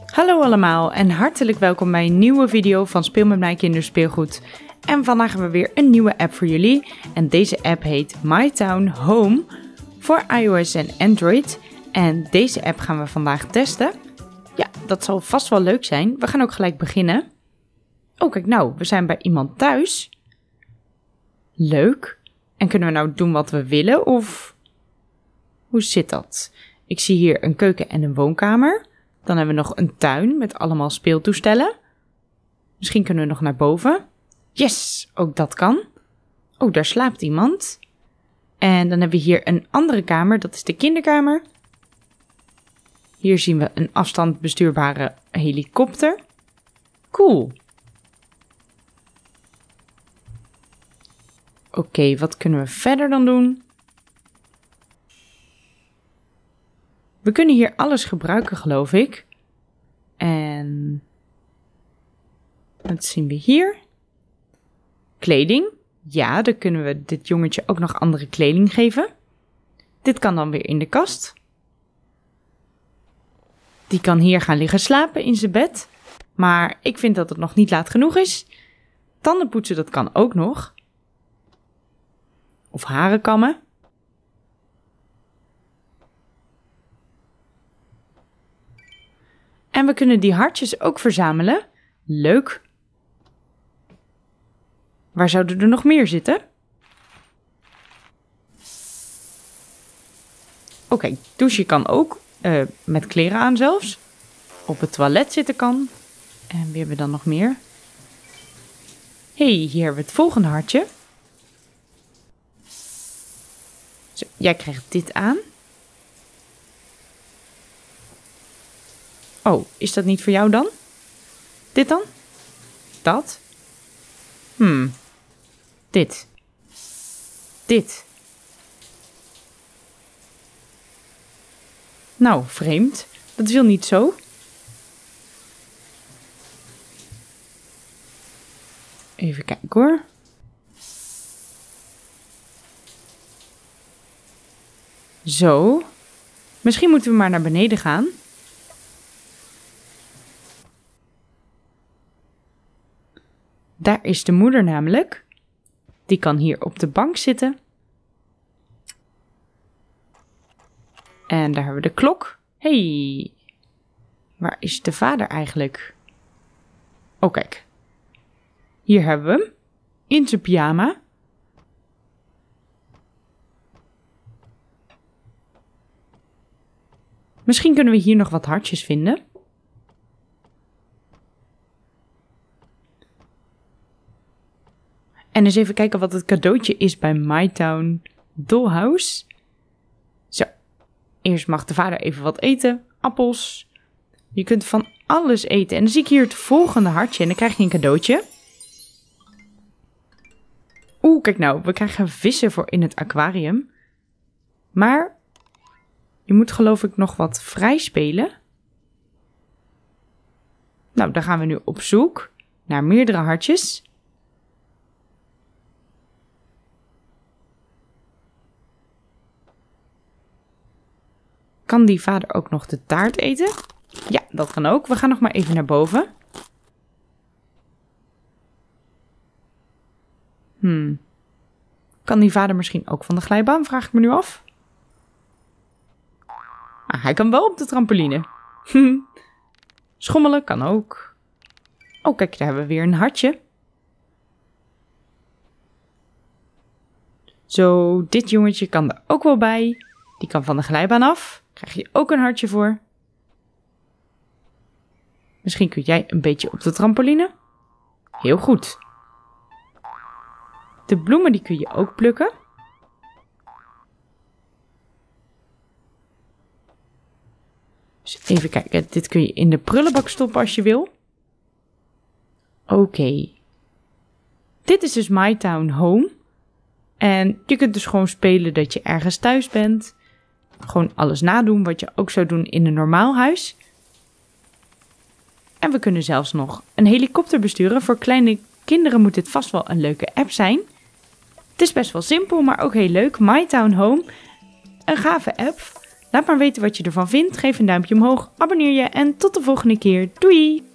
Hallo allemaal en hartelijk welkom bij een nieuwe video van Speel met mij kinderspeelgoed. En vandaag hebben we weer een nieuwe app voor jullie. En deze app heet My Town Home voor iOS en Android. En deze app gaan we vandaag testen. Ja, dat zal vast wel leuk zijn. We gaan ook gelijk beginnen. Oh kijk nou, we zijn bij iemand thuis. Leuk. En kunnen we nou doen wat we willen of hoe zit dat? Ik zie hier een keuken en een woonkamer. Dan hebben we nog een tuin met allemaal speeltoestellen. Misschien kunnen we nog naar boven. Yes, ook dat kan. Oh, daar slaapt iemand. En dan hebben we hier een andere kamer, dat is de kinderkamer. Hier zien we een afstandbestuurbare helikopter. Cool. Oké, wat kunnen we verder dan doen? We kunnen hier alles gebruiken, geloof ik. En wat zien we hier? Kleding. Ja, dan kunnen we dit jongetje ook nog andere kleding geven. Dit kan dan weer in de kast. Die kan hier gaan liggen slapen in zijn bed. Maar ik vind dat het nog niet laat genoeg is. Tanden poetsen, dat kan ook nog. Of haren kammen. En we kunnen die hartjes ook verzamelen. Leuk. Waar zouden er nog meer zitten? Oké, douchen kan ook. Met kleren aan zelfs. Op het toilet zitten kan. En wie hebben we dan nog meer? Hey, hier hebben we het volgende hartje. Zo, jij krijgt dit aan. Oh, is dat niet voor jou dan? Dit dan? Dat? Dit. Dit. Nou, vreemd. Dat wil niet zo. Even kijken hoor. Zo. Misschien moeten we maar naar beneden gaan. Daar is de moeder namelijk. Die kan hier op de bank zitten. En daar hebben we de klok. Hey, waar is de vader eigenlijk? Oh kijk. Hier hebben we hem. In zijn pyjama. Misschien kunnen we hier nog wat hartjes vinden. En eens even kijken wat het cadeautje is bij My Town Dollhouse. Zo, eerst mag de vader even wat eten. Appels. Je kunt van alles eten. En dan zie ik hier het volgende hartje en dan krijg je een cadeautje. Oeh, kijk nou, we krijgen vissen voor in het aquarium. Maar je moet geloof ik nog wat vrij spelen. Nou, dan gaan we nu op zoek naar meerdere hartjes. Kan die vader ook nog de taart eten? Ja, dat kan ook. We gaan nog maar even naar boven. Kan die vader misschien ook van de glijbaan? Vraag ik me nu af. Ah, hij kan wel op de trampoline. Schommelen kan ook. Oh, kijk, daar hebben we weer een hartje. Zo, dit jongetje kan er ook wel bij. Die kan van de glijbaan af. Krijg je ook een hartje voor. Misschien kun jij een beetje op de trampoline. Heel goed. De bloemen die kun je ook plukken. Dus even kijken. Dit kun je in de prullenbak stoppen als je wil. Oké. Dit is dus My Town Home. En je kunt dus gewoon spelen dat je ergens thuis bent. Gewoon alles nadoen wat je ook zou doen in een normaal huis. En we kunnen zelfs nog een helikopter besturen. Voor kleine kinderen moet dit vast wel een leuke app zijn. Het is best wel simpel, maar ook heel leuk. My Town Home. Een gave app. Laat maar weten wat je ervan vindt, geef een duimpje omhoog, abonneer je en tot de volgende keer. Doei!